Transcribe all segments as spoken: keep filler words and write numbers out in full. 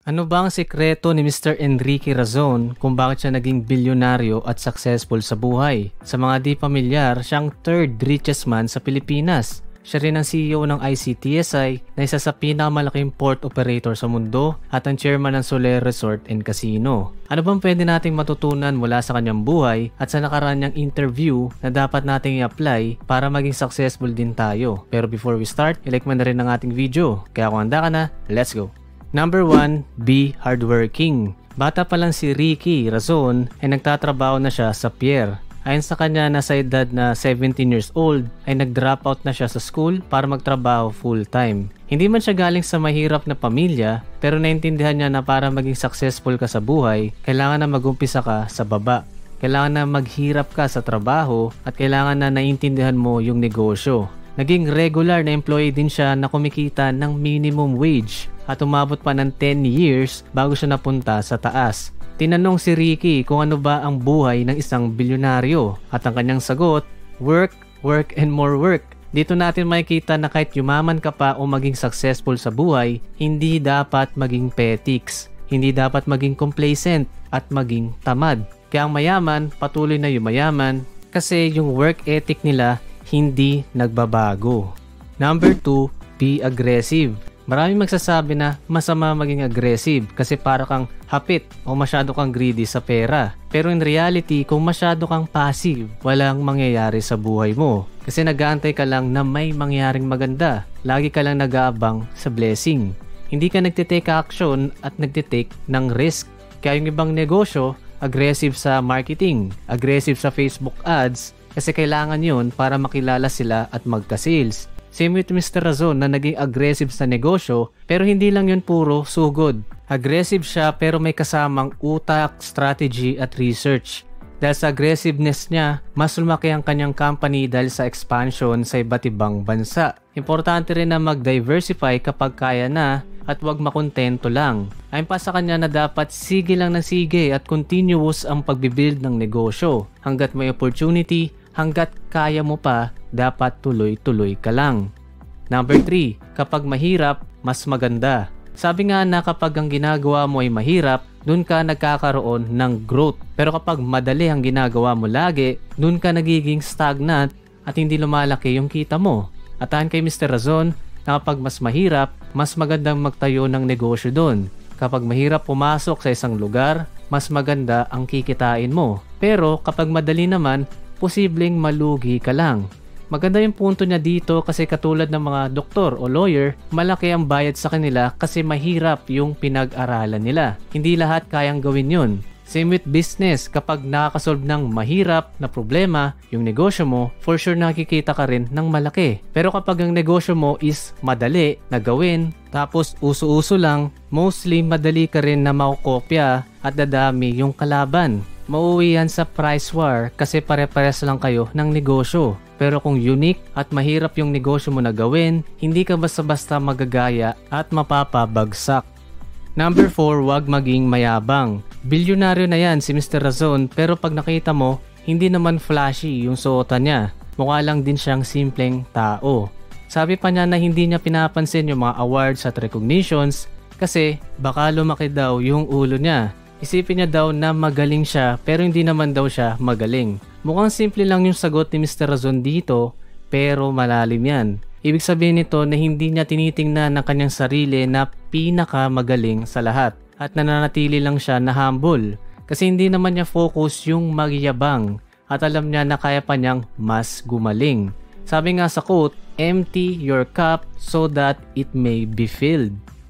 Ano ba ang sikreto ni Mister Enrique Razon kung bakit siya naging bilyonaryo at successful sa buhay? Sa mga di pamilyar, siyang third richest man sa Pilipinas. Siya rin ang C E O ng I C T S I na isa sa pinakamalaking port operator sa mundo at ang chairman ng Soler Resort and Casino. Ano bang pwede nating matutunan mula sa kanyang buhay at sa nakaraan niyang interview na dapat nating i-apply para maging successful din tayo? Pero before we start, i-like mo na rin ang ating video. Kaya kung handa ka na, let's go! Number one, be hardworking. Bata pa lang si Ricky Razon ay nagtatrabaho na siya sa Pierre. Ayon sa kanya, nasa edad na seventeen years old ay nag-drop out na siya sa school para magtrabaho full-time. Hindi man siya galing sa mahirap na pamilya, pero naintindihan niya na para maging successful ka sa buhay, kailangan na mag-umpisa ka sa baba. Kailangan na maghirap ka sa trabaho at kailangan na naintindihan mo yung negosyo. Naging regular na employee din siya na kumikita ng minimum wage at umabot pa ng ten years bago siya napunta sa taas. Tinanong si Ricky kung ano ba ang buhay ng isang bilyonaryo at ang kanyang sagot, work, work and more work. Dito natin makikita na kahit yumaman ka pa o maging successful sa buhay, hindi dapat maging petiks, hindi dapat maging complacent at maging tamad. Kaya ang mayaman, patuloy na yumayaman kasi yung work ethic nila hindi nagbabago. Number two, be aggressive. Maraming magsasabi na masama maging aggressive kasi para kang hapit o masyado kang greedy sa pera. Pero in reality, kung masyado kang passive, walang mangyayari sa buhay mo. Kasi nag-aantay ka lang na may mangyaring maganda. Lagi ka lang nag-aabang sa blessing. Hindi ka nagtitake action at nagtitake ng risk. Kaya yung ibang negosyo, aggressive sa marketing, aggressive sa Facebook ads, kasi kailangan yun para makilala sila at magka-sales. Same with Mister Razon na naging aggressive sa negosyo pero hindi lang yun puro sugod. Aggressive siya pero may kasamang utak, strategy at research. Dahil sa aggressiveness niya, mas lumaki ang kanyang company dahil sa expansion sa iba't ibang bansa. Importante rin na mag-diversify kapag kaya na at huwag makontento lang. Ayon pa sa kanya na dapat sige lang ng sige at continuous ang pagbibuild ng negosyo. Hanggat may opportunity, hanggat kaya mo pa, dapat tuloy-tuloy ka lang. Number three, kapag mahirap, mas maganda. Sabi nga na kapag ang ginagawa mo ay mahirap, dun ka nagkakaroon ng growth. Pero kapag madali ang ginagawa mo lagi, dun ka nagiging stagnant at hindi lumalaki yung kita mo. At ayon kay Mister Razon, na kapag mas mahirap, mas magandang magtayo ng negosyo dun. Kapag mahirap pumasok sa isang lugar, mas maganda ang kikitain mo. Pero kapag madali naman, posibleng malugi ka lang. Maganda yung punto niya dito kasi katulad ng mga doktor o lawyer, malaki ang bayad sa kanila kasi mahirap yung pinag-aralan nila. Hindi lahat kayang gawin yun. Same with business, kapag nakakasolve ng mahirap na problema yung negosyo mo, for sure nakikita ka rin ng malaki. Pero kapag ang negosyo mo is madali na gawin, tapos uso-uso lang, mostly madali ka rin na makokopya at dadami yung kalaban. Mauwi yan sa price war kasi pare-pares lang kayo ng negosyo. Pero kung unique at mahirap yung negosyo mo na gawin, hindi ka basta-basta magagaya at mapapabagsak. Number four, wag maging mayabang. Bilyonaryo na yan si Mister Razon pero pag nakita mo, hindi naman flashy yung suotan niya. Mukha lang din siyang simpleng tao. Sabi pa niya na hindi niya pinapansin yung mga awards at recognitions kasi baka lumaki daw yung ulo niya. Isipin niya daw na magaling siya pero hindi naman daw siya magaling. Mukhang simple lang yung sagot ni Mister Razon dito pero malalim yan. Ibig sabihin nito na hindi niya tinitingnan ng kanyang sarili na pinaka magaling sa lahat at nananatili lang siya na humble kasi hindi naman niya focus yung magyabang at alam niya na kaya pa niyang mas gumaling. Sabi nga sa quote, empty your cup so that it may be filled.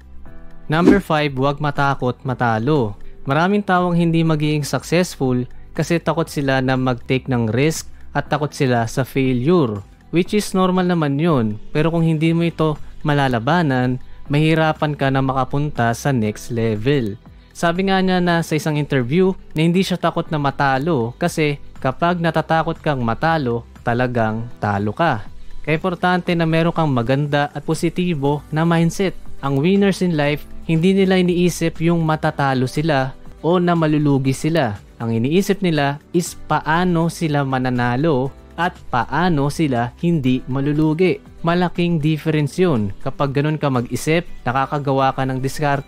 Number five, huwag matakot matalo. Maraming taong hindi magiging successful kasi takot sila na mag-take ng risk at takot sila sa failure. Which is normal naman yun. Pero kung hindi mo ito malalabanan, mahirapan ka na makapunta sa next level. Sabi nga niya na sa isang interview na hindi siya takot na matalo kasi kapag natatakot kang matalo, talagang talo ka. Kaya importante na meron kang maganda at positibo na mindset. Ang winners in life, hindi nila iniisip yung matatalo sila o na malulugi sila. Ang iniisip nila is paano sila mananalo at paano sila hindi malulugi. Malaking difference yun. Kapag ganun ka mag-isip, nakakagawa ka ng diskarte.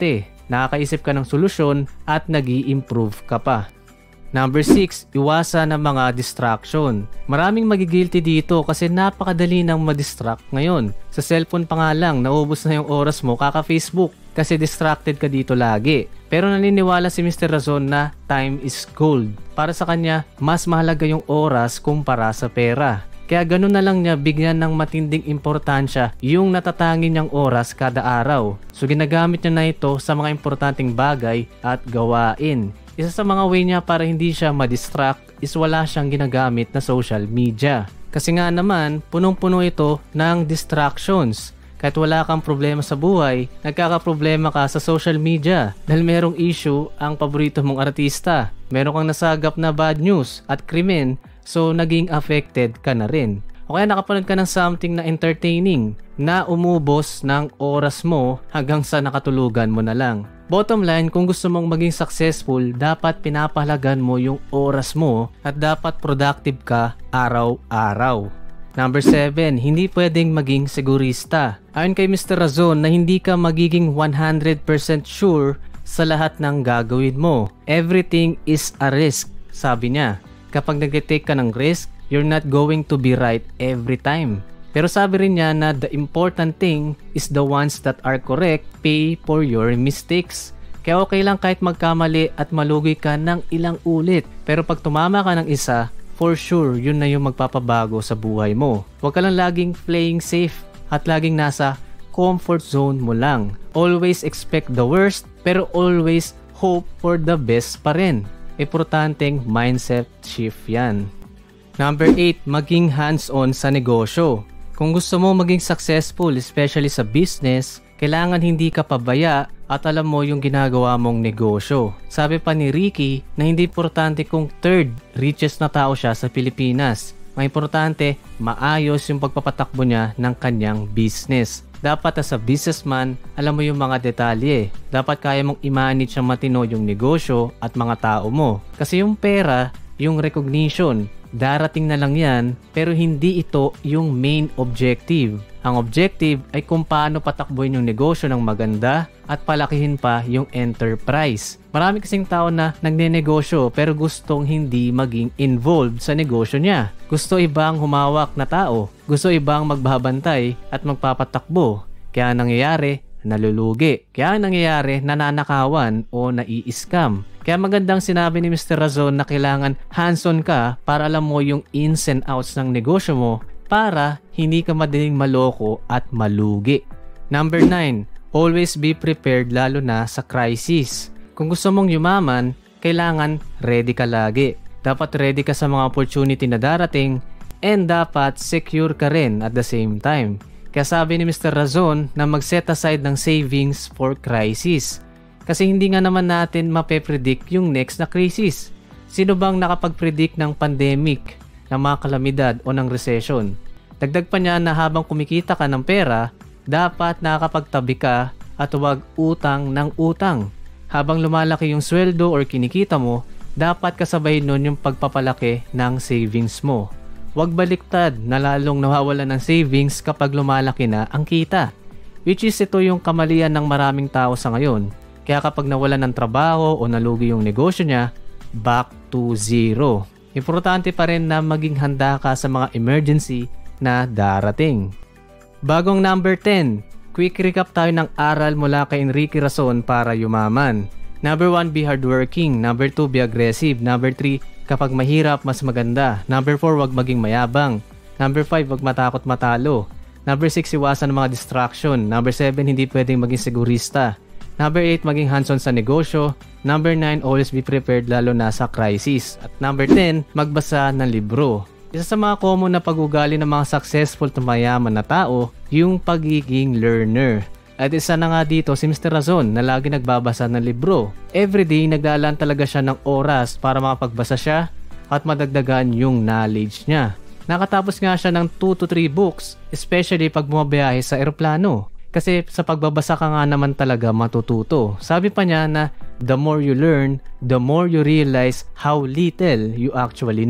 nakakaisip ka ng solusyon at nag-i-improve ka pa. Number six, iwasan ng mga distraction. Maraming magigilty dito kasi napakadali nang ma-distract ngayon. Sa cellphone pa nga lang, naubos na yung oras mo kaka-Facebook kasi distracted ka dito lagi. Pero naniniwala si Mister Razon na time is gold. Para sa kanya, mas mahalaga yung oras kumpara sa pera. Kaya ganun na lang niya bigyan ng matinding importansya yung natatangin niyang oras kada araw. So ginagamit niya na ito sa mga importanteng bagay at gawain. Isa sa mga way niya para hindi siya ma-distract is wala siyang ginagamit na social media. Kasi nga naman, punong-puno ito ng distractions. Kahit wala kang problema sa buhay, nagkakaproblema ka sa social media dahil merong issue ang paborito mong artista. Meron kang nasagap na bad news at krimen, so naging affected ka na rin. O kaya nakapanood ka ng something na entertaining na umubos ng oras mo hanggang sa nakatulugan mo na lang. Bottom line, kung gusto mong maging successful, dapat pinapahalagan mo yung oras mo at dapat productive ka araw-araw. Number seven, hindi pwedeng maging segurista. Ayon kay Mister Razon na hindi ka magiging one hundred percent sure sa lahat ng gagawin mo. Everything is a risk, sabi niya. Kapag nag-take ka ng risk, you're not going to be right every time. Pero sabi rin niya na the important thing is the ones that are correct, pay for your mistakes. Kaya okay lang kahit magkamali at malugi ka ng ilang ulit. Pero pag tumama ka ng isa, for sure yun na yung magpapabago sa buhay mo. Huwag ka lang laging playing safe at laging nasa comfort zone mo lang. Always expect the worst pero always hope for the best pa rin. Importanteng mindset shift yan. Number eight, maging hands-on sa negosyo. Kung gusto mo maging successful, especially sa business, kailangan hindi ka pabaya at alam mo yung ginagawa mong negosyo. Sabi pa ni Ricky na hindi importante kung third richest na tao siya sa Pilipinas. Ang importante, maayos yung pagpapatakbo niya ng kanyang business. Dapat as a businessman, alam mo yung mga detalye. Dapat kaya mong i-manage ng matino yung negosyo at mga tao mo. Kasi yung pera, yung recognition, darating na lang yan, pero hindi ito yung main objective. Ang objective ay kung paano patakbuhin yung negosyo ng maganda at palakihin pa yung enterprise. Marami kasing tao na nagnenegosyo pero gustong hindi maging involved sa negosyo niya. Gusto ibang humawak na tao. Gusto ibang magbabantay at magpapatakbo. Kaya nangyayari, nalulugi. Kaya nangyayari, nananakawan o nai-scam. Kaya magandang sinabi ni Mister Razon na kailangan hands-on ka para alam mo yung ins and outs ng negosyo mo para hindi ka madaling maloko at malugi. Number nine, always be prepared lalo na sa crisis. Kung gusto mong yumaman, kailangan ready ka lagi. Dapat ready ka sa mga opportunity na darating and dapat secure ka rin at the same time. Kaya sabi ni Mister Razon na mag-set aside ng savings for crisis. Kasi hindi nga naman natin mape-predict yung next na crisis. Sino bang nakapag-predict ng pandemic, ng mga kalamidad o ng recession? Dagdag pa niya na habang kumikita ka ng pera, dapat nakakapagtabi ka at huwag utang ng utang. Habang lumalaki yung sweldo or kinikita mo, dapat kasabay nun yung pagpapalaki ng savings mo. Huwag baliktad na lalong nawawalan ng savings kapag lumalaki na ang kita. Which is ito yung kamalian ng maraming tao sa ngayon. Kaya kapag nawalan ng trabaho o nalugi yung negosyo niya, back to zero. Importante pa rin na maging handa ka sa mga emergency na darating. Bagong number ten, quick recap tayo ng aral mula kay Enrique Razon para yumaman. Number one, be hardworking. Number two, be aggressive. Number three, kapag mahirap, mas maganda. Number four, wag maging mayabang. Number five, wag matakot matalo. Number six, iwasan ng mga distraction. Number seven, hindi pwedeng maging segurista. Number eight, maging hands-on sa negosyo. Number nine, always be prepared lalo na sa crisis. At number ten, magbasa ng libro. Isa sa mga common na pag-ugali ng mga successful at mayaman na tao, yung pagiging learner. At isa na nga dito si Mister Razon na lagi nagbabasa ng libro. Everyday, naglalaan talaga siya ng oras para makapagbasa siya at madagdagan yung knowledge niya. Nakatapos nga siya ng two to three books, especially pag bumabiyahe sa eroplano. Kasi sa pagbabasa ka nga naman talaga matututo. Sabi pa niya na the more you learn, the more you realize how little you actually know.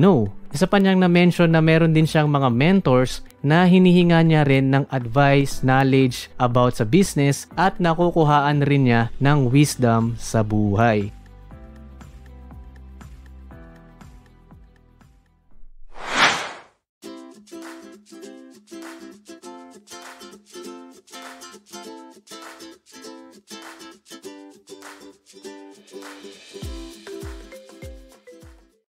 Isa pa niyang na-mention na meron din siyang mga mentors na hinihinga niya rin ng advice, knowledge about sa business at nakukuhaan rin niya ng wisdom sa buhay.